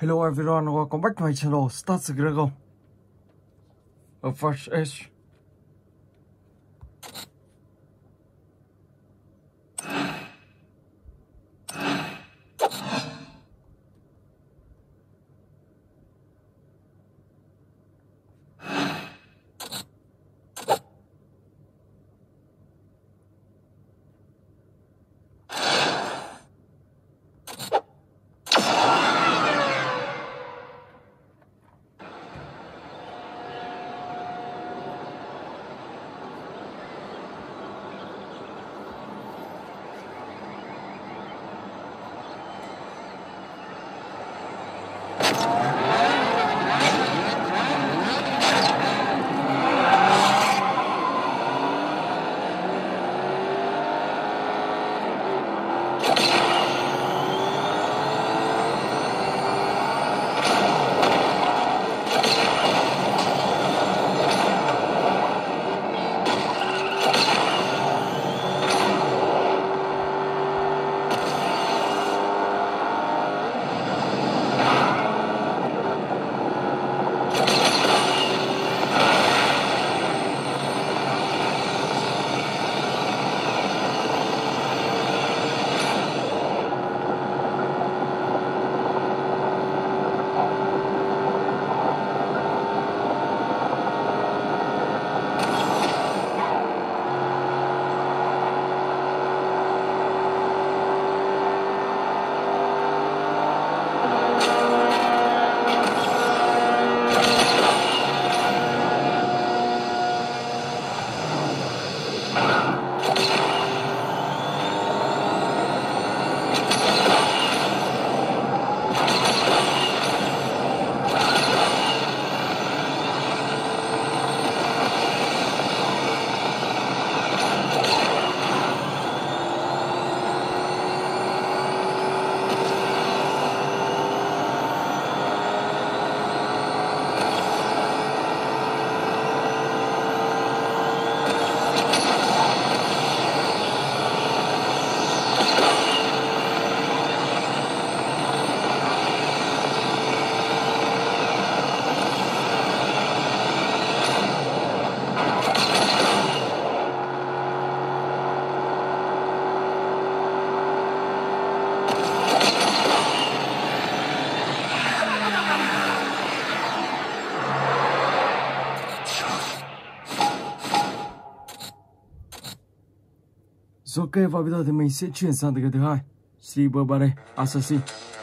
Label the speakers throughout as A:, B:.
A: Hello everyone, welcome back to my channel, Start Dragon. A First Age. Ok, và bây giờ thì mình sẽ chuyển sang tới cái thứ hai, Sleeper 3D Assassin.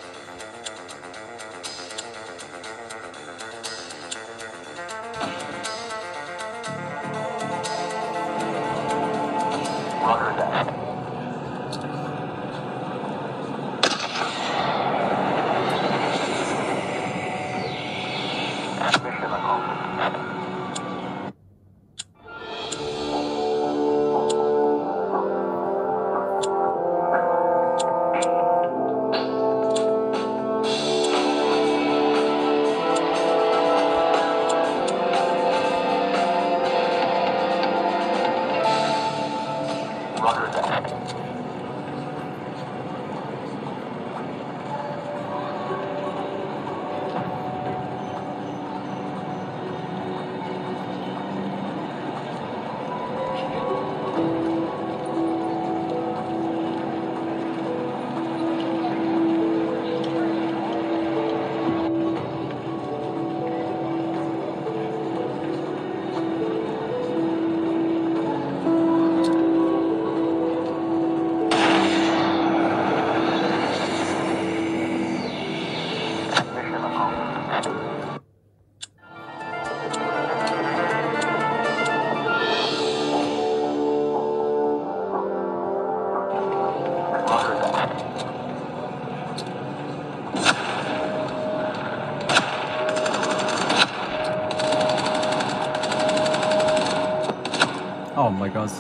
A: Oh my god.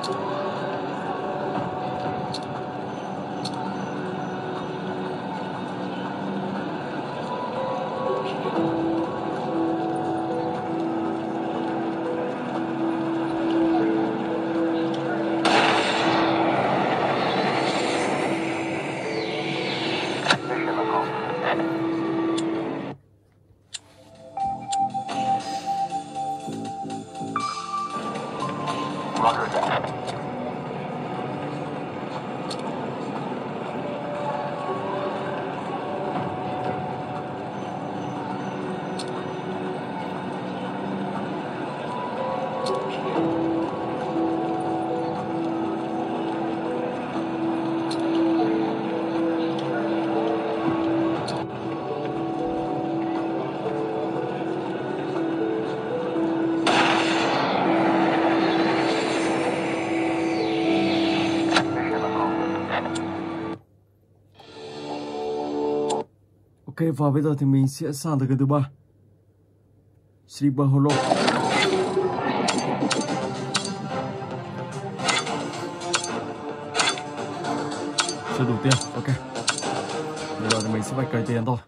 A: Ok, và bây giờ thì mình sẽ sang tới cái thứ ba, Sleeper Hollow. Chưa đủ tiền, ok. Bây giờ thì mình sẽ phải cày tiền thôi.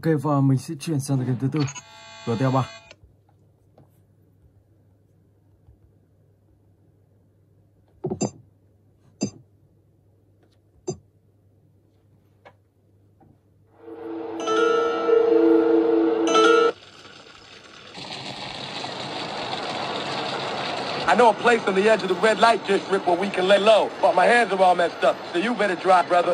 A: và mình sẽ chuyển sang game thứ tư. GTA 3.
B: I know a place on the edge of the red light district where we can lay low, but my hands are all messed up, so you better drive, brother.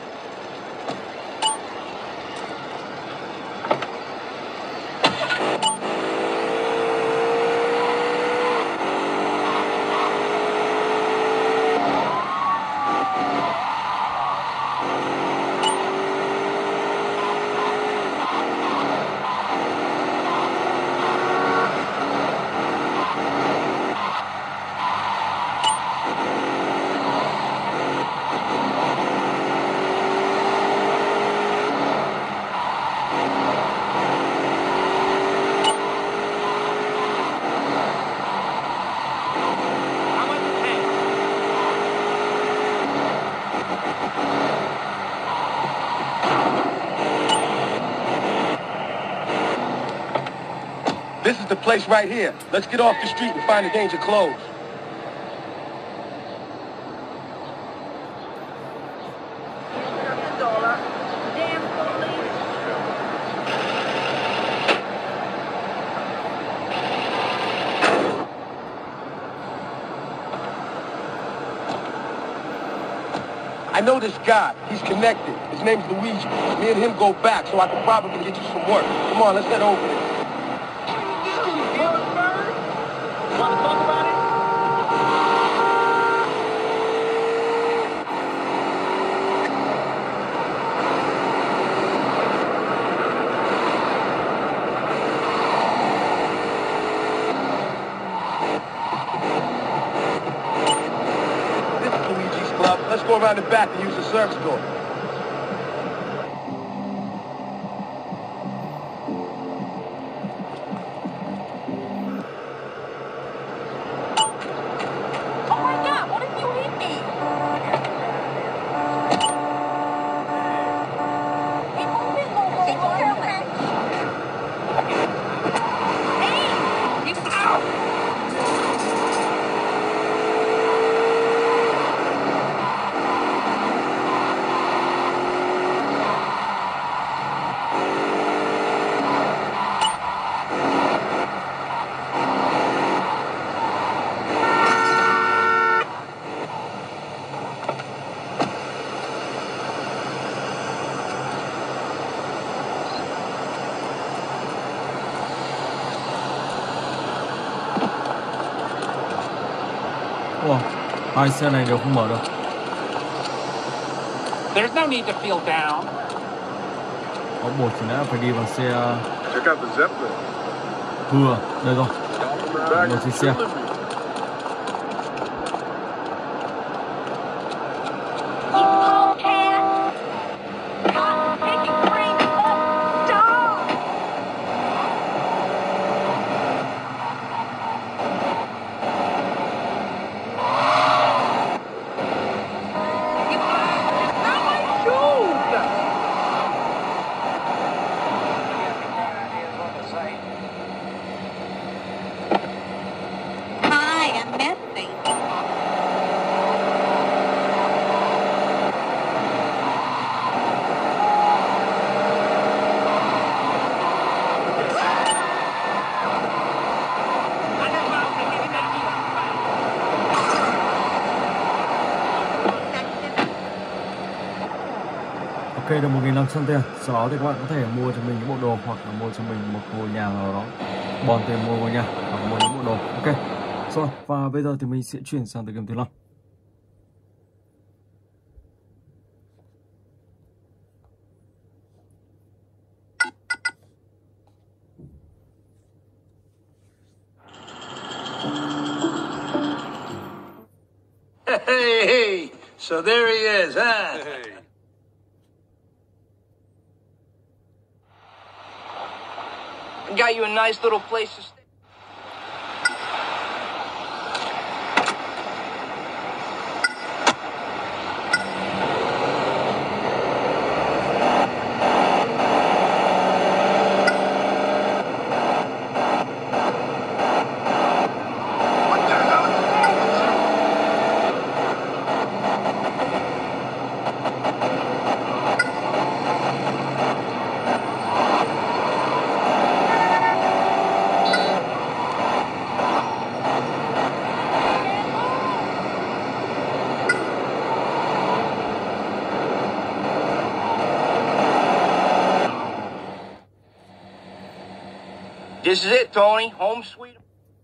B: This is the place right here. Let's get off the street and find the danger clothes. I know this guy. He's connected. His name's Luigi. Me and him go back, so I can probably get you some work. Come on, let's head over there. Want to talk about it? This is Luigi's club. Let's go around the back and use the service door.
A: Wow, hai xe này đều không mở được.
C: There's no need to feel down.
A: Có buộc thì đã phải đi bằng xe
D: Check out the Zeppelin.
A: vừa. Đây rồi,
D: Back
A: một chiếc xe.
E: Hi, I'm Betsy.
A: Ok, được 1.500 tiền. Sau đó thì các bạn có thể mua cho mình những bộ đồ hoặc là mua cho mình một ngôi nhà nào đó. Bòn tiền mua ngôi nhà hoặc mua những bộ đồ. Ok. Rồi, và bây giờ thì mình sẽ chuyển sang tới game thứ 5.
F: Hey, so there he is, huh?
D: Hey.
F: Got you a nice little place to stay. This is it, Tony. Home sweet.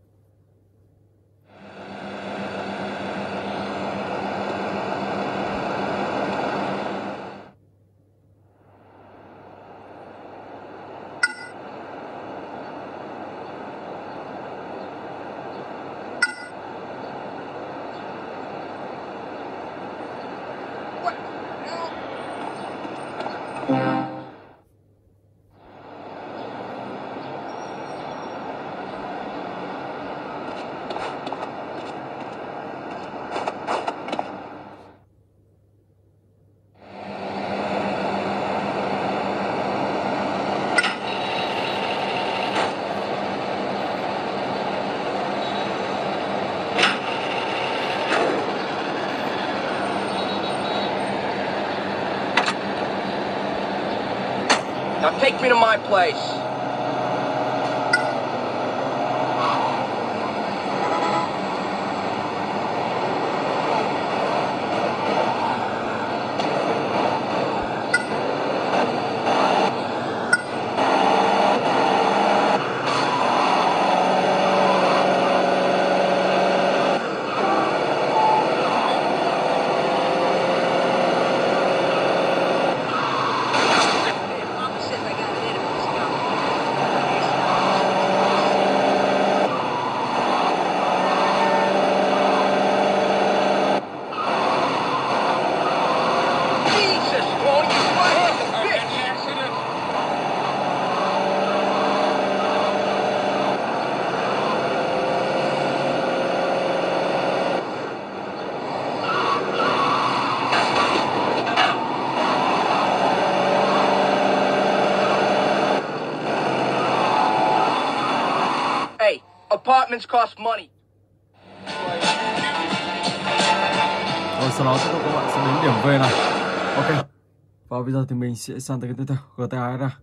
F: Now take me to my place. Apartments cost money.
A: Rồi sau đó tiếp tục các bạn sẽ đến điểm về này. Ok. Và bây giờ thì mình sẽ sang tới cái tiếp theo, GTA ra.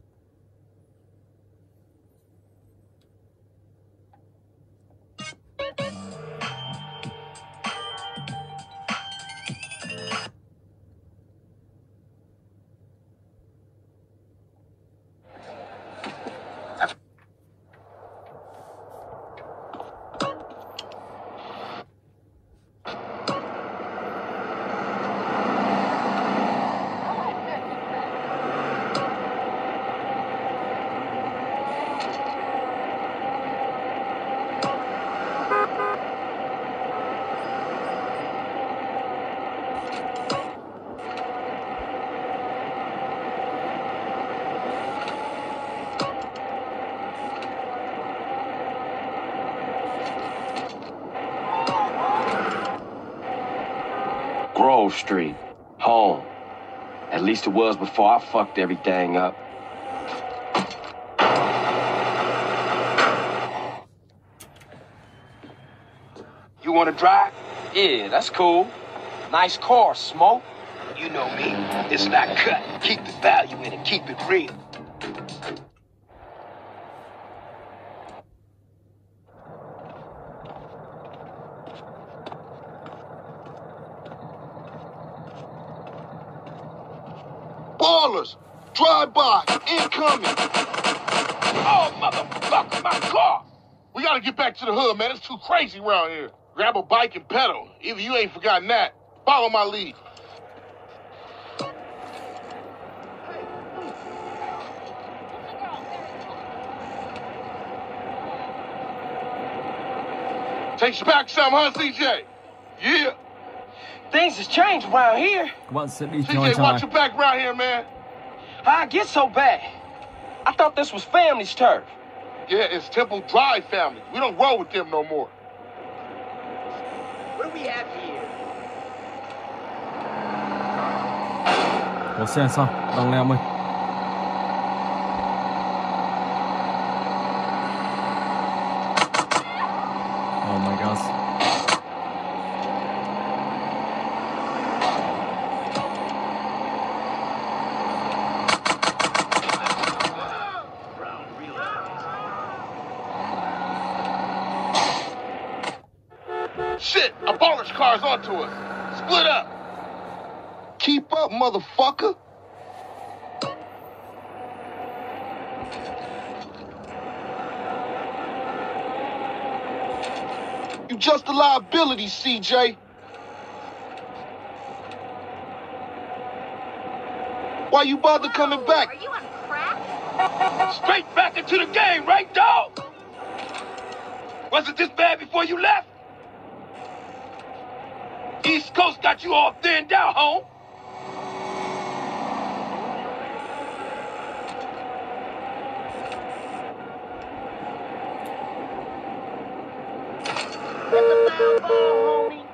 G: Grove Street, home. At least it was before I fucked everything up.
B: You want to drive?
G: Yeah, that's cool. Nice car, Smoke.
B: You know me. It's not cut. Keep the value in it. Keep it real. Ballers! Drive-by! Incoming! Oh, motherfucker, my car! We gotta get back to the hood, man. It's too crazy around here. Grab a bike and pedal. Either you ain't forgotten that. Follow my lead. Takes you back some, huh, CJ? Yeah.
F: Things has changed around here.
A: Các bạn sẽ đi theo anh
B: CJ,
A: chàng
B: watch
A: này.
B: your back around here, man.
F: How'd I get so bad? I thought this was family's turf.
B: Yeah, it's Temple Drive family. We don't roll with them no more.
F: What do we have here?
A: Có xe sao? Đang leo mình. Oh my god.
B: Shit, a baller's car's onto us. Split up. Keep up, motherfucker. just a liability, CJ. Why you bother coming back?
E: Are you on crack?
F: Straight back into the game, right, dog? Was it this bad before you left? East Coast got you all thinned out, home.
E: That's a foul ball, homie.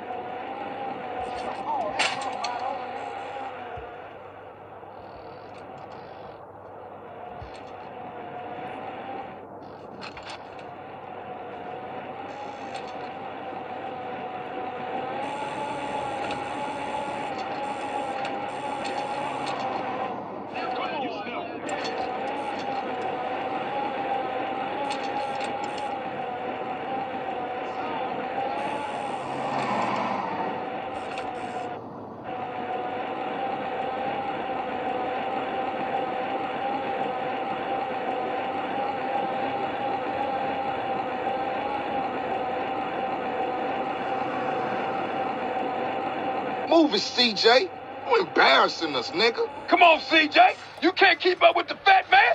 B: Move it, CJ. You embarrassing us, nigga.
F: Come on, CJ. You can't keep up with the fat man.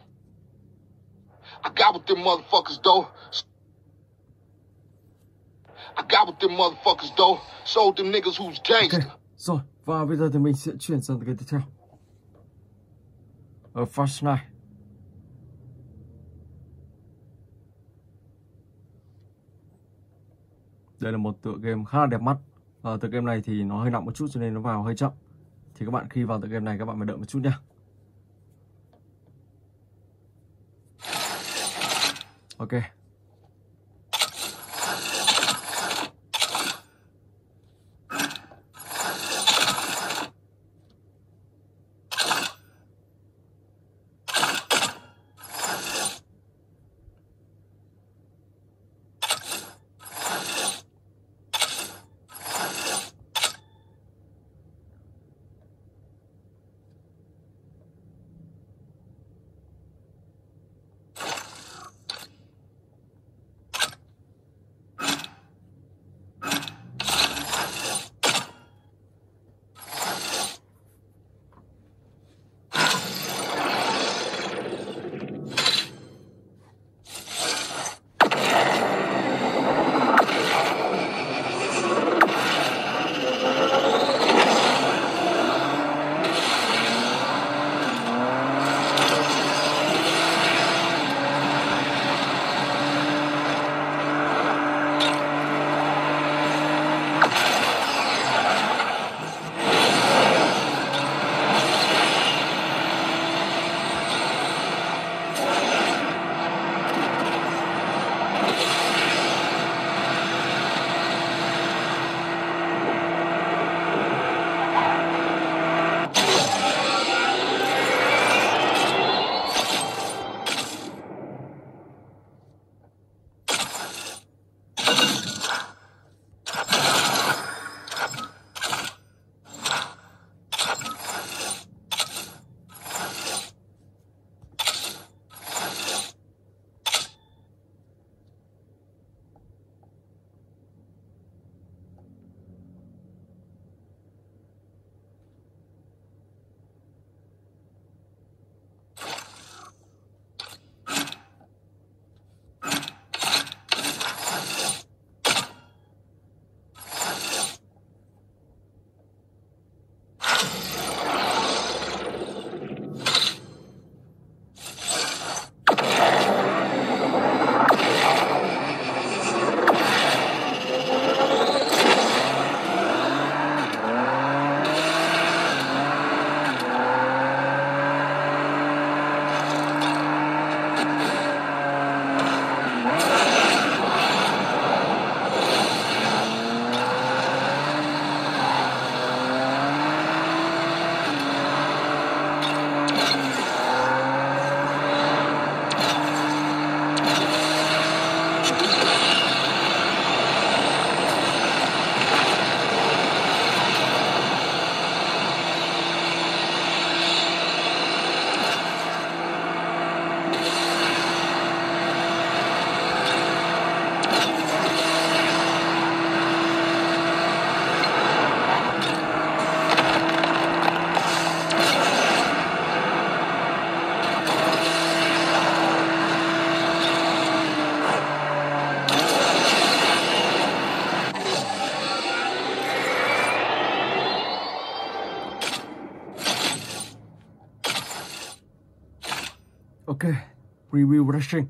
B: I got with them motherfuckers, though. Showed them niggas who's gangster.
A: Ok, rồi, và bây giờ thì mình sẽ chuyển sang cái tiếp theo. Ở Fast này. Đây là một tựa game khá là đẹp mắt. Tựa game này thì nó hơi nặng một chút cho nên nó vào hơi chậm. Thì các bạn khi vào tựa game này các bạn phải đợi một chút nha. Ok. Ok, review racing.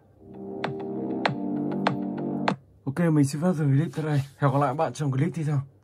A: Ok, mình xin phép dừng clip tại đây. Hẹn gặp lại bạn trong clip tiếp theo.